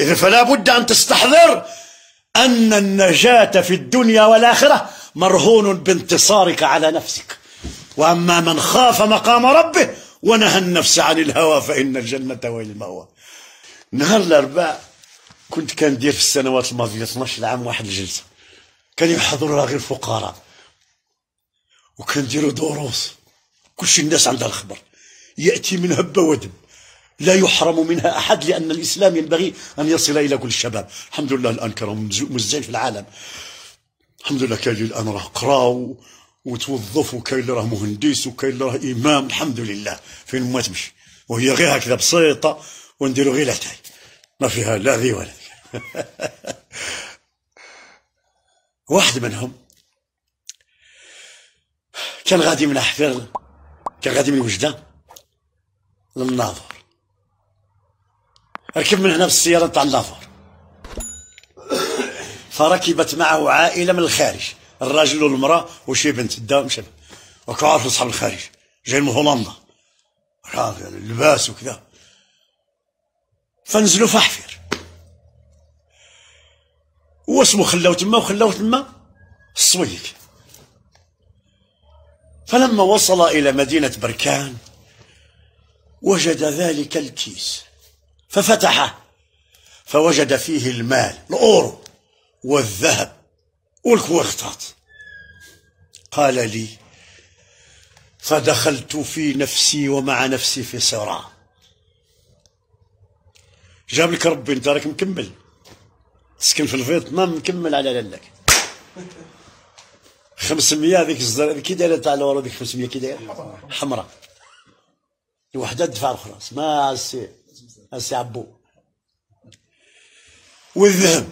إذا فلا بد أن تستحضر أن النجاة في الدنيا والآخرة مرهون بانتصارك على نفسك. وأما من خاف مقام ربه ونهى النفس عن الهوى فإن الجنة وهي المأوى. نهار الأربعاء كنت كندير في السنوات الماضية 12 عام واحد الجلسة كان يحضرها غير الفقراء، وكنديروا دروس كلشي الناس عندها الخبر، يأتي من هب ودب لا يحرم منها أحد، لأن الإسلام ينبغي أن يصل إلى كل الشباب. الحمد لله الآن كانوا مزين في العالم، الحمد لله. كاين اللي الآن راه قرا وتوظف، وكاين اللي راه مهندس، وكاين اللي راه إمام، الحمد لله. فين ما تمشي وهي غير هكذا بسيطة، ونديروا غير لاتاي ما فيها لا ذي ولا ذي. واحد منهم كان غادي من أحفر، كان غادي من وجدة للناظور، ركب من هنا بالسيارة تاع الناظور، فركبت معه عائلة من الخارج، الراجل والمرأة وشي بنت دا مشى، وكانوا عارفين أصحاب الخارج جايين من هولندا، اللباس وكذا. فنزلوا في أحفر، واسمه خلاو تما وخلاو تما الصويك. فلما وصل إلى مدينة بركان وجد ذلك الكيس، ففتحه فوجد فيه المال، الأورو والذهب والكوارتات. قال لي: فدخلت في نفسي ومع نفسي في صراع. جاب لك ربي انت راك مكمل تسكن في الفيتنام، مكمل على لك 500. هذيك الزر كي دايره تاع الاورو، ديك 500 كي دايره حمراء، الوحده تدفع الأخرى اسمها السي عبو. والذهب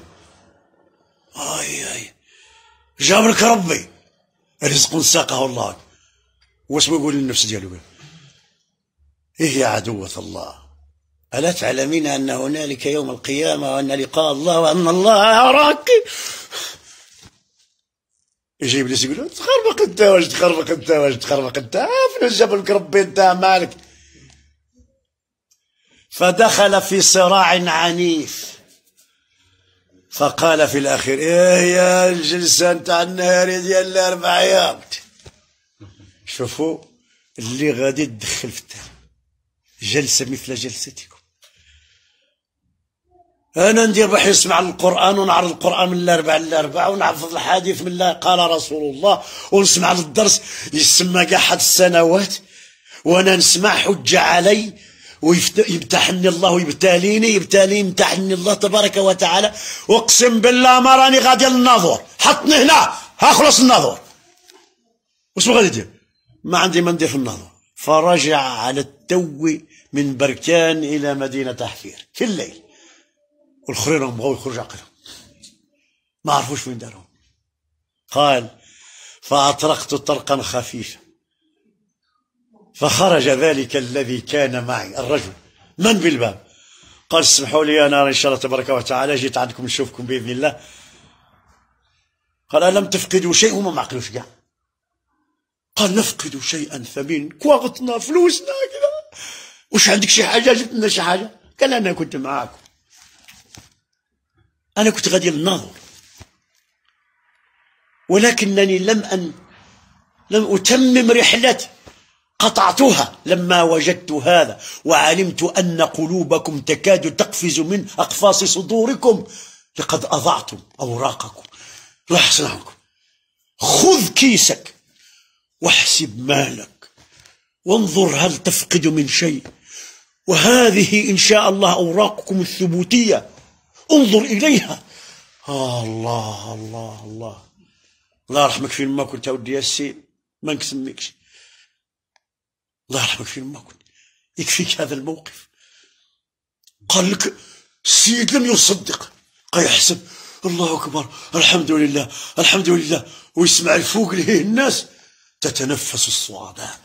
اي جاب لك ربي رزق ساقه الله. واش بيقول للنفس ديالو؟ إيه يا عدوة الله، ألا تعلمين أن هنالك يوم القيامة وأن لقاء الله وأن الله يراك؟ يجي إبليس يقول له: تخربق أنت، واش تخربق أنت، واش تخربق أنت، فين جاب لك ربي أنت مالك؟ فدخل في صراع عنيف، فقال في الأخير: إيه يا الجلسة نتاع النهار ديال الأربع أيام، شوفوا اللي غادي تدخل في التالي جلسة مثل جلستكم. أنا ندير بحي نسمع القرآن ونعرض القرآن من الأربع للأربعة، ونحفظ الحديث من الله قال رسول الله، ونسمع للدرس يسمى قاحد السنوات، وأنا نسمع حجة علي ويمتحني الله ويبتاليني، يمتحني الله تبارك وتعالى. واقسم بالله ما راني غادي للناظور، حطني هنا هخلص الناظور. واش غادي دير؟ ما عندي ما ندير في الناظور. فرجع على التو من بركان إلى مدينة أحفير في الليل، والآخرين بغاو يخرجوا عقلهم ما عرفوش وين دارهم. قال: فأطرقت طرقا خفيفا فخرج ذلك الذي كان معي، الرجل من بالباب. قال: اسمحوا لي أنا إن شاء الله تبارك وتعالى جيت عندكم نشوفكم بإذن الله. قال: ألم تفقدوا شيء؟ هما ما عقلوش كاع. قال: نفقد شيئا ثمين، كواغطنا فلوسنا كذا، وش عندك شي حاجة؟ جبت لنا شي حاجة؟ قال: أنا كنت معاكم، أنا كنت غادي للناظور، ولكنني لم أتمم رحلتي، قطعتها لما وجدت هذا، وعلمت أن قلوبكم تكاد تقفز من أقفاص صدوركم، لقد أضعتم أوراقكم. لا يحسن عنكم، خذ كيسك واحسب مالك وانظر هل تفقد من شيء، وهذه إن شاء الله أوراقكم الثبوتية، انظر إليها. الله الله الله الله يرحمك فين ما كنت أودي السين، ما نكسميكش، الله يرحمك فين ما كنت، يكفيك هذا الموقف. قال لك السيد لم يصدق، قال يحسب الله أكبر الحمد لله الحمد لله، ويسمع الفوق لهيه الناس تتنفس الصعداء.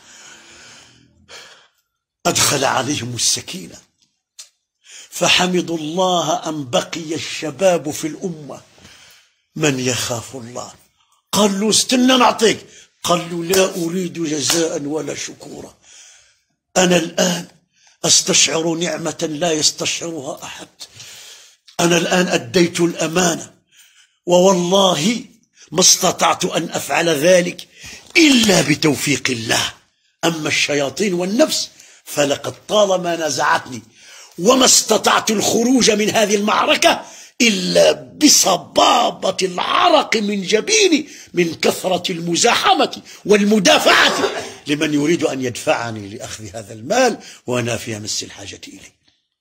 أدخل عليهم السكينة فحمدوا الله أن بقي الشباب في الأمة من يخاف الله. قال له: استنى نعطيك. قال له: لا أريد جزاء ولا شكورا، أنا الآن أستشعر نعمة لا يستشعرها أحد. أنا الآن أديت الأمانة، ووالله ما استطعت أن أفعل ذلك إلا بتوفيق الله. أما الشياطين والنفس فلقد طالما نزعتني، وما استطعت الخروج من هذه المعركة إلا بصبابة العرق من جبيني من كثرة المزاحمة والمدافعة لمن يريد أن يدفعني لأخذ هذا المال وأنا في أمس الحاجة إليه.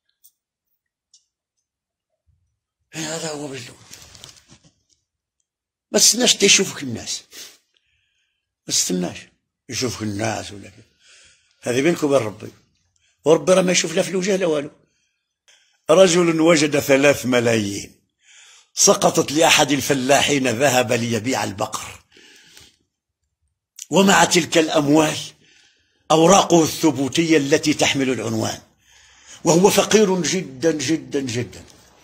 هذا هو بالله. ما تستناش يشوفك الناس، ما تستناش يشوفك الناس ولا كذا. هذه بينك وبين ربي، وربي راه ما يشوف لا في الوجه لا والو. رجل وجد 3 ملايين، سقطت لأحد الفلاحين، ذهب ليبيع البقر، ومع تلك الأموال أوراقه الثبوتية التي تحمل العنوان، وهو فقير جدا جدا جدا.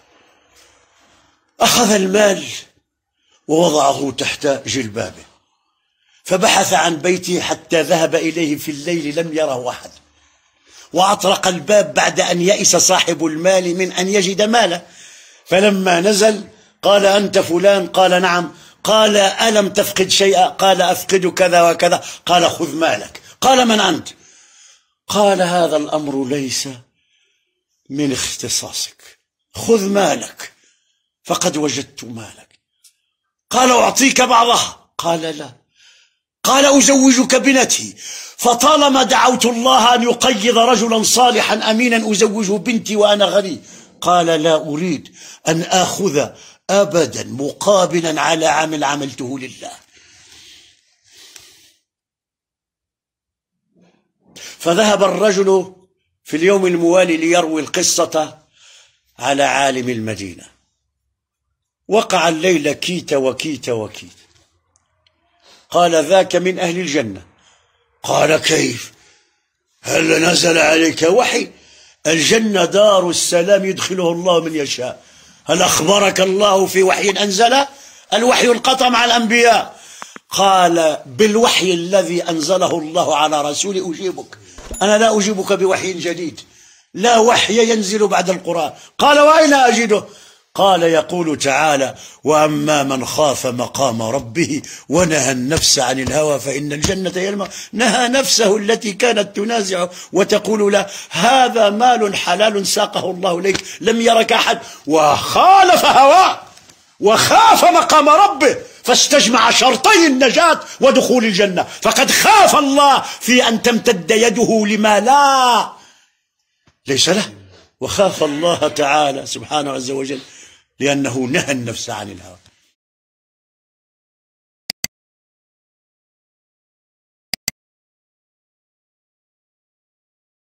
أخذ المال ووضعه تحت جلبابه، فبحث عن بيته حتى ذهب إليه في الليل لم يره أحد، وأطرق الباب بعد أن يئس صاحب المال من أن يجد ماله. فلما نزل قال: أنت فلان؟ قال: نعم. قال: ألم تفقد شيئا؟ قال: أفقد كذا وكذا. قال: خذ مالك. قال: من أنت؟ قال: هذا الأمر ليس من اختصاصك، خذ مالك فقد وجدت مالك. قال: أعطيك بعضها؟ قال: لا. قال: أزوجك بنتي، فطالما دعوت الله أن يقيض رجلا صالحا أمينا أزوجه بنتي وأنا غني. قال: لا أريد أن آخذ أبدا مقابلا على عمل عملته لله. فذهب الرجل في اليوم الموالي ليروي القصة على عالم المدينة. وقع الليل كيت وكيت وكيت. قال: ذاك من أهل الجنة. قال: كيف؟ هل نزل عليك وحي؟ الجنة دار السلام يدخله الله من يشاء. هل أخبرك الله في وحي أنزله؟ الوحي انقطع مع الأنبياء. قال: بالوحي الذي أنزله الله على رسوله أجيبك، أنا لا أجيبك بوحي جديد، لا وحي ينزل بعد القرآن. قال: وأين أجده؟ قال: يقول تعالى: وأما من خاف مقام ربه ونهى النفس عن الهوى فإن الجنة هي المأوى. نهى نفسه التي كانت تنازعه وتقول له: هذا مال حلال ساقه الله إليك، لم يرك أحد، وخالف هواه وخاف مقام ربه، فاستجمع شرطي النجاة ودخول الجنة، فقد خاف الله في أن تمتد يده لما لا ليس له، وخاف الله تعالى سبحانه عز وجل لأنه نهى النفس عن الهوى.